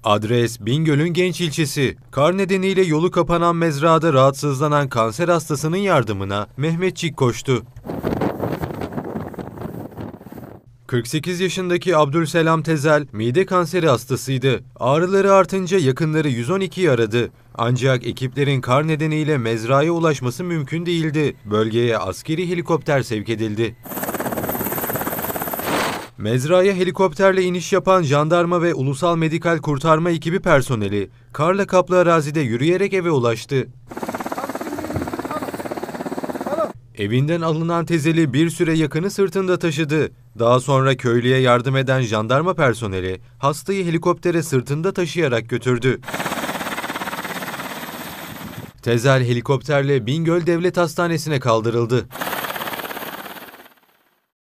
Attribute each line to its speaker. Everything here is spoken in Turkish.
Speaker 1: Adres Bingöl'ün Genç ilçesi. Kar nedeniyle yolu kapanan mezrada rahatsızlanan kanser hastasının yardımına Mehmetçik koştu. 48 yaşındaki Abdülselam Tezel, mide kanseri hastasıydı. Ağrıları artınca yakınları 112'yi aradı. Ancak ekiplerin kar nedeniyle mezraya ulaşması mümkün değildi. Bölgeye askeri helikopter sevk edildi. Mezraya helikopterle iniş yapan jandarma ve ulusal medikal kurtarma ekibi personeli, karla kaplı arazide yürüyerek eve ulaştı. Evinden alınan Tezel'i bir süre yakını sırtında taşıdı. Daha sonra köylüye yardım eden jandarma personeli hastayı helikoptere sırtında taşıyarak götürdü. Tezel helikopterle Bingöl Devlet Hastanesi'ne kaldırıldı.